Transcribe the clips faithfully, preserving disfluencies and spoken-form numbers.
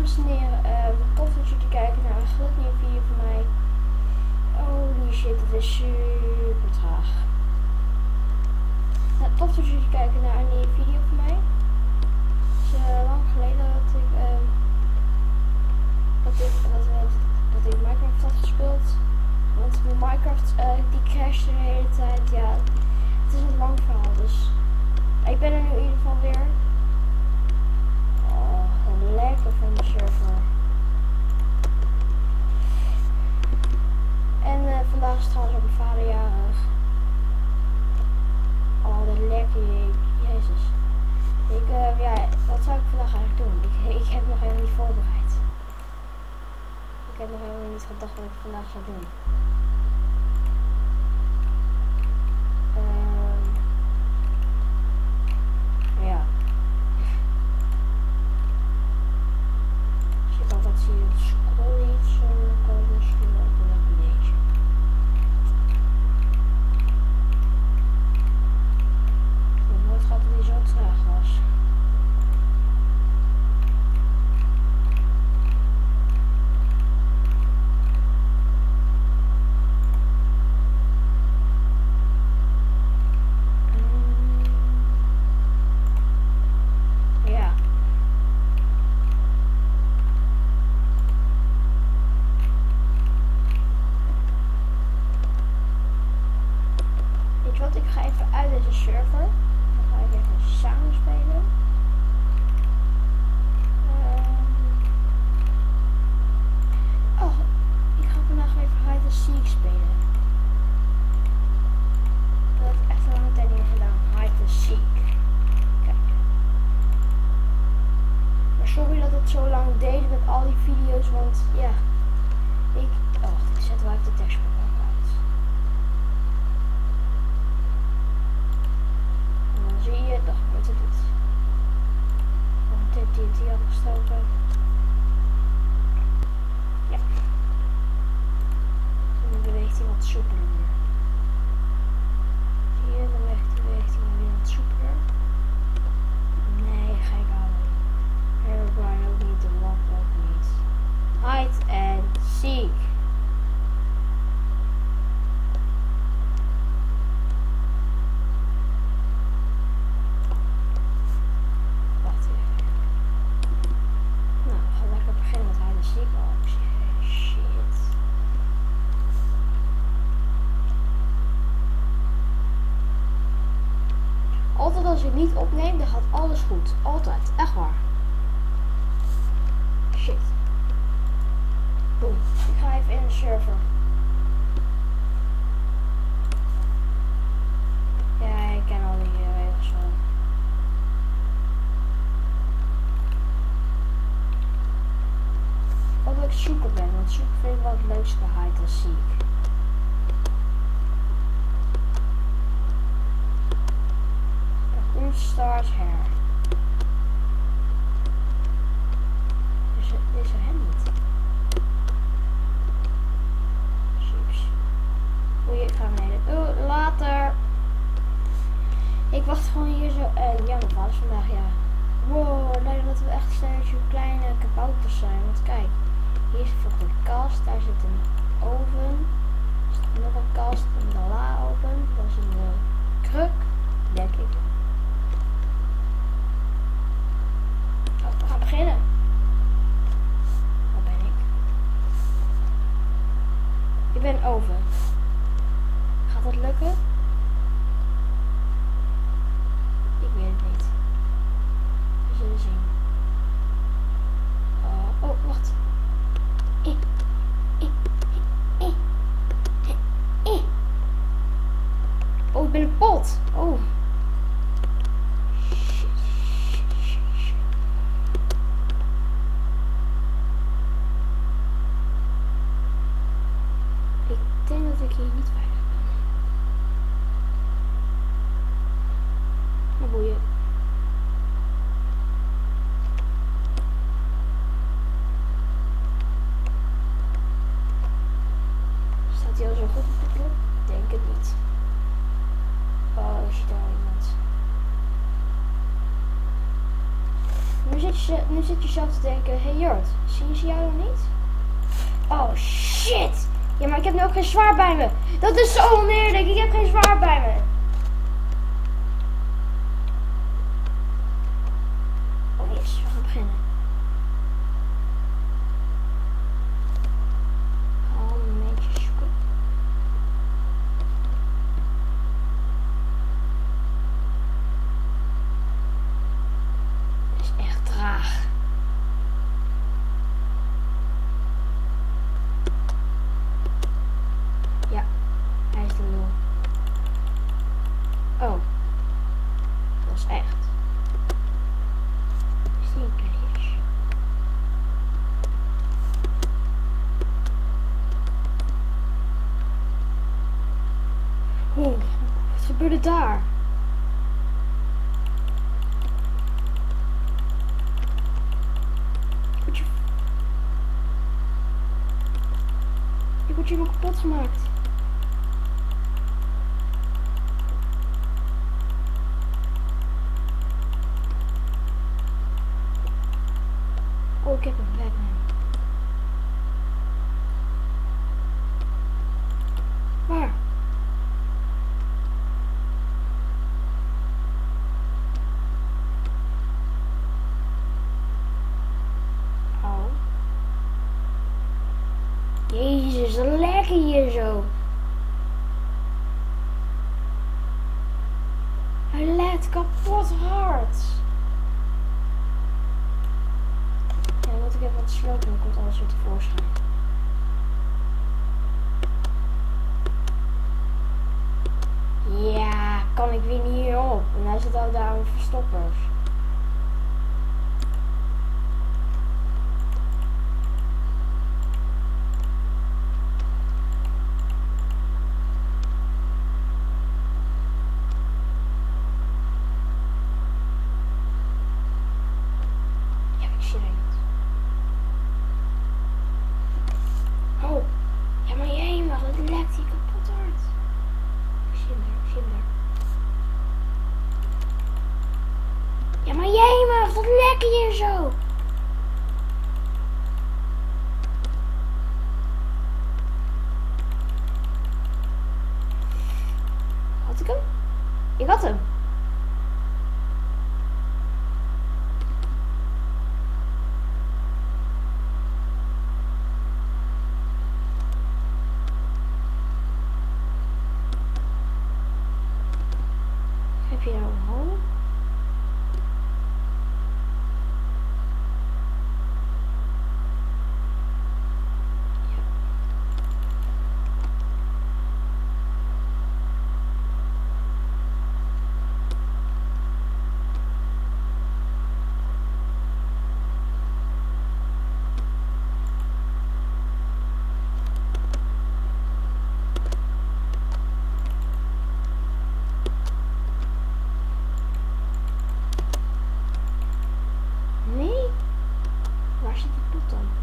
dames en heren, uh, tof dat jullie kijken naar een gloednieuwe video van mij. Holy shit, het is super traag. Nou, tof dat jullie kijken naar een nieuwe video van mij. Het is uh, lang geleden dat ik, uh, dat, ik, dat, dat, dat ik Minecraft had gespeeld. Want mijn Minecraft uh, die crashte de hele tijd. Ja, het is een lang verhaal, dus ik ben er nu in ieder geval weer. Lekker van de server. En uh, vandaag is trouwens ook mijn vader jarig. Oh, dat lekker, jezus. Ik, uh, ja, wat zou ik vandaag eigenlijk doen? Ik, ik heb nog helemaal niet voorbereid. Ik heb nog helemaal niet gedacht wat ik vandaag zou doen. Um, ja. Dat zie je het scroll iets zo kan ik misschien ook wel een beetje. Ik heb nooit gehad dat hij zo traag was. Ik ga even uit deze server. Dan ga ik even samen spelen. Um, oh, ik ga vandaag even hide and seek spelen. Dat heb ik echt een lange tijd niet meer gedaan. Hide and seek. Kijk. Maar sorry dat het zo lang deed met al die video's, want ja. Ik. Oh, ik zet wel even de tekst uit. Zie je, dan gebeurt er dit. Want dit T N T afgestoken. Ja. Nu beweegt hij wat soepeler weer. Zie je, dan beweegt hij weer wat soepeler. Nee, ga ik houden. Herobrine ook niet, de lock ook niet. Hide and seek. Altijd als ik niet opneem, dan gaat alles goed. Altijd. Echt waar. Shit. Boom. Ik ga even in de server. Ja, ik ken al die uh, regels wel. Omdat ik zoeker ben, want zoeken vind ik wel het leukste hide and seek. Stars hair. Is er, is er hem niet? Chips. Oei, ik ga beneden. Oeh, later. Ik wacht gewoon hier zo. En uh, ja, mijn vader is vandaag, ja. Wow, lijkt dat we echt steeds kleine kabouters zijn. Want kijk, hier is bijvoorbeeld een kast. Daar zit een oven. Er zit nog een kast. Een la open. Dat is een uh, kruk. Denk ik. We gaan beginnen. Waar ben ik? Ik ben over. Gaat dat lukken? Ik weet het niet. We zullen zien. Uh, oh, wacht. Eh, eh, eh, eh, eh. Oh, ik ben een pot. Oh. nu zit je zelf te denken, hey Jort, zie je jou nog niet? Oh shit! Ja, maar ik heb nu ook geen zwaard bij me. Dat is zo oneerlijk, ik heb geen zwaard bij me. Oh yes, we gaan beginnen. Ga een beetje zoeken. Het is echt traag. Ja, hij is de lul. Oh, dat is echt. Ziekjes. Oh, wat gebeurde daar? Ik word je... Ik word je helemaal kapot gemaakt. Oh, ik heb een Batman. Waar? Oh. Jezus, wat lekker hier zo. Hij let kapot hard. Ja, want ik heb wat slopen, dan komt alles weer tevoorschijn. Ja, kan ik weer niet hierop. En hij zit al daar aan verstoppers. Ja, ik zie er niet. Oh, ja maar jij mag, het lekt hier kapot hard. Ik zie hem daar, ik zie hem daar. Ja maar jij mag, wat lekker hier zo. Had ik hem? Ik had hem. Heb je nou een hal? Ja. Nee? Waar zit die pot dan?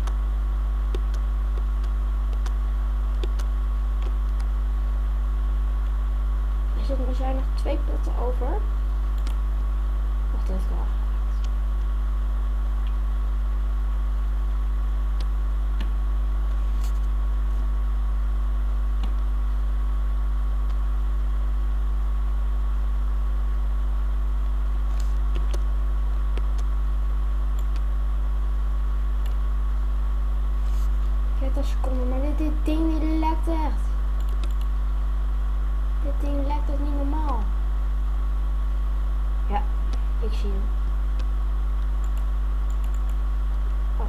Er zitten er zijn nog twee potten over. Wacht, dit wel. Kijk, een seconde, maar dit, dit ding die lekt echt. Dit ding lekt echt niet normaal. Ja, ik zie hem. Oh.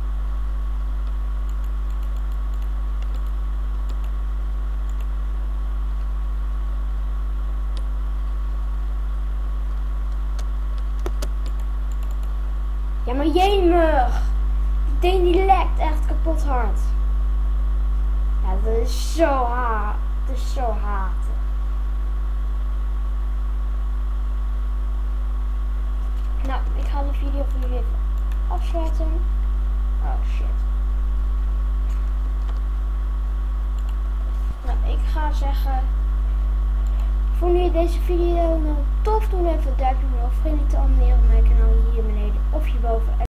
Ja, maar jemig! Die ding die lekt echt kapot hard. Ja, dat is zo haat. Dat is zo haat. Nou, ik ga de video voor jullie even afsluiten. Oh shit. Nou, ik ga zeggen Vond je deze video nou tof? Doe even een duimpje omhoog. Vergeet niet te abonneren op mijn kanaal hier beneden of hierboven.